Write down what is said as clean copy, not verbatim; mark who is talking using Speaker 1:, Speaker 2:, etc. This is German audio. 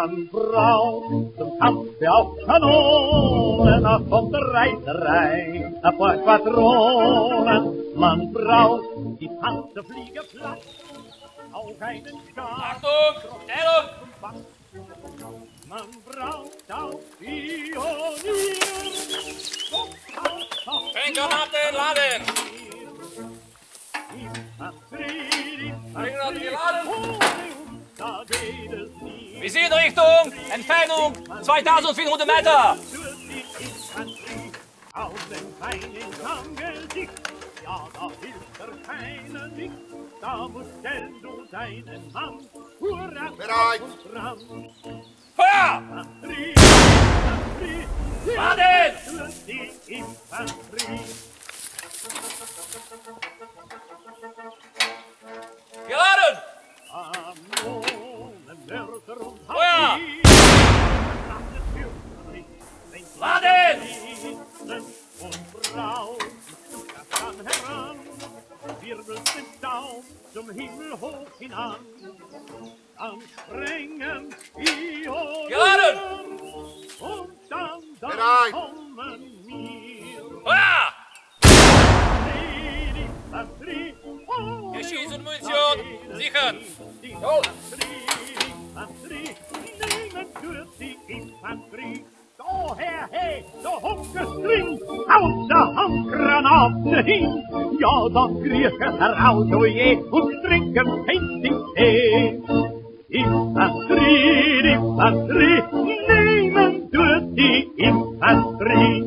Speaker 1: Man braucht zum Kampf auf Kanonen, auf der Reiterei, auf Quadronen. Man braucht die Panzerfliegerplatz, auch einen Stab.
Speaker 2: Achtung! Stellung!
Speaker 1: Man braucht auch Pionier.
Speaker 2: Sprenggranaten laden! Sprenggranaten geladen! Visienrichtung! Entfernung 2400 Meter!
Speaker 1: Auf dem feinen Angesicht, ja, da hilft keiner nicht. Da musst du deinen Mann, hurra,
Speaker 3: bereit!
Speaker 2: Feuer! Laden! Geladen! Feuer! Laden!
Speaker 1: Und braut dann heran, wirbelt den Staub zum Himmel hoch hinan. Dann sprengen Pionen
Speaker 2: Geladen!
Speaker 1: und dann
Speaker 3: bereit!
Speaker 1: kommen wir.
Speaker 2: Feuer! Geschieß und Munition sichern! Los!
Speaker 1: Nehmen durch die Infanterie. Daher, hey, der Hungerstring, aus der Handgranate hin. Ja, dann kriechen heraus, oje, und trinken festig Tee. Infanterie, Infanterie, nehmen durch die Infanterie.